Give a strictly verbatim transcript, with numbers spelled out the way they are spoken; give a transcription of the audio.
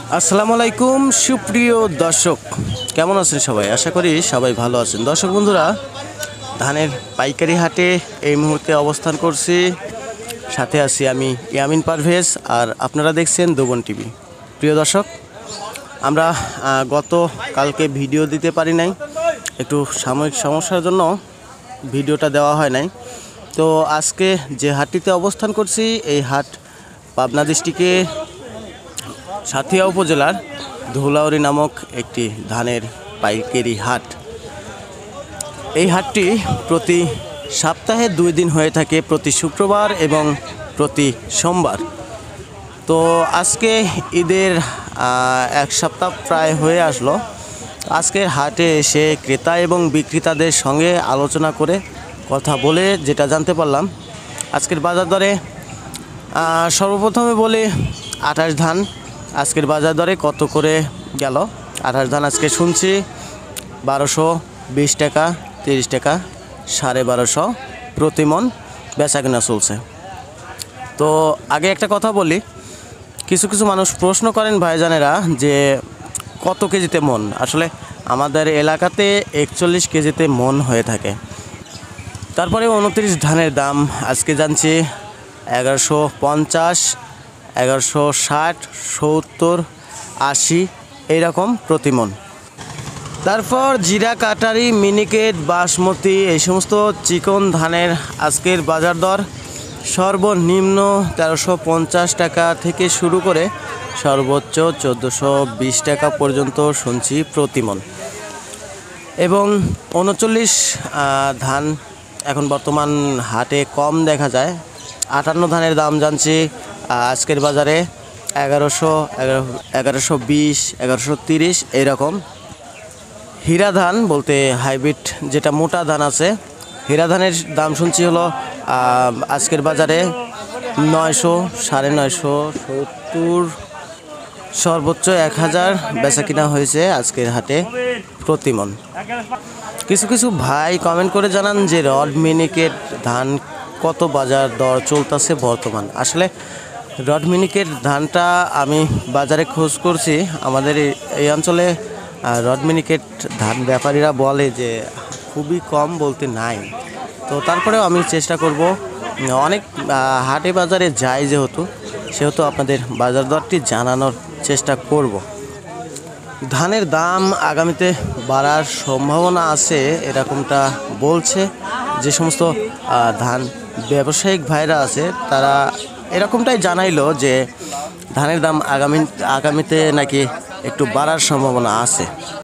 আসসালামু আলাইকুম সুপ্রিয় দর্শক, কেমন আছেন সবাই? আশা করি সবাই ভালো আছেন। দর্শক বন্ধুরা, ধানের পাইকারি হাটে এই মুহূর্তে অবস্থান করছি। সাথে আছি আমি ইয়ামিন পারভেজ, আর আপনারা দেখছেন দোবন টিভি। প্রিয় দর্শক, আমরা গত কালকে ভিডিও দিতে পারি নাই, একটু সাময়িক সমস্যার জন্য ভিডিওটা দেওয়া হয় নাই। তো আজকে যে হাটটিতে অবস্থান করছি, এই হাট পাবনা ডিস্ট্রিক্টে সাথিয়া উপজেলার ধুলাউড়ি নামক একটি ধানের পাইকারি হাট। এই হাটটি প্রতি সপ্তাহে দুই দিন হয়ে থাকে, প্রতি শুক্রবার এবং প্রতি সোমবার। তো আজকে ঈদের এক সপ্তাহ প্রায় হয়ে আসলো। আজকের হাটে এসে ক্রেতা এবং বিক্রেতাদের সঙ্গে আলোচনা করে কথা বলে যেটা জানতে পারলাম, আজকের বাজার দরে সর্বপ্রথমে বলি আঠাশ ধান আজকের বাজার দরে কত করে গেল। আঠাশ ধান আজকে শুনছি বারোশো বিশ টাকা, তিরিশ টাকা, সাড়ে বারোশো প্রতি মন বেচা কেনা চলছে। তো আগে একটা কথা বলি, কিছু কিছু মানুষ প্রশ্ন করেন ভাইজানেরা যে কত কেজিতে মন। আসলে আমাদের এলাকাতে একচল্লিশ কেজিতে মন হয়ে থাকে। তারপরে উনত্রিশ ধানের দাম আজকে জানছি এগারোশো পঞ্চাশ, এগারোশো ষাট, সত্তর, আশি এইরকম প্রতি মন। তারপর জিরা, কাটারি, মিনিকেট, বাসমতি এই সমস্ত চিকন ধানের আজকের বাজার দর সর্বনিম্ন তেরোশো পঞ্চাশ টাকা থেকে শুরু করে সর্বোচ্চ চোদ্দোশো বিশ টাকা পর্যন্ত শুনছি প্রতি মন। এবং উনচল্লিশ ধান এখন বর্তমান হাটে কম দেখা যায়। আটান্ন ধানের দাম জানছি আজকের বাজারে এগারোশো, এগারো এগারোশো বিশ, এগারোশো তিরিশ এইরকম। হীরা ধান বলতে হাইব্রিড যেটা মোটা ধান আছে, হীরা ধানের দাম শুনছি হলো আজকের বাজারে নয়শো, সাড়ে নয়শো, সত্তর, সর্বোচ্চ এক হাজার বেচা কিনা হয়েছে আজকের হাটে প্রতি মন। কিছু কিছু ভাই কমেন্ট করে জানান যে রড মিনিকেট ধান কত বাজার দর চলতেছে বর্তমান। আসলে রড মিনিকেট ধানটা আমি বাজারে খোঁজ করছি, আমাদের এই অঞ্চলে রড মিনিকেট ধান ব্যাপারীরা বলে যে খুবই কম বলতে নাই। তো তারপরেও আমি চেষ্টা করব, অনেক হাটে বাজারে যাই যেহেতু, সেহেতু আপনাদের বাজার দরটি জানানোর চেষ্টা করব। ধানের দাম আগামীতে বাড়ার সম্ভাবনা আছে এরকমটা বলছে যে সমস্ত ধান ব্যবসায়িক ভাইরা আছে, তারা এরকমটাই জানাইলো যে ধানের দাম আগামী আগামীতে নাকি একটু বাড়ার সম্ভাবনা আছে।